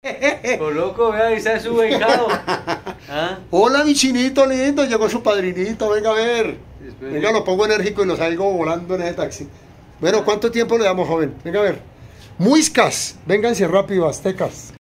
Coloco, vea, ahí está su becado. ¿Ah? Hola, mi chinito lindo, llegó su padrinito, venga a ver. Espere. Venga, lo pongo enérgico y lo salgo volando en ese taxi. Bueno, ¿cuánto tiempo le damos, joven? Venga a ver. Muiscas, vénganse rápido, aztecas.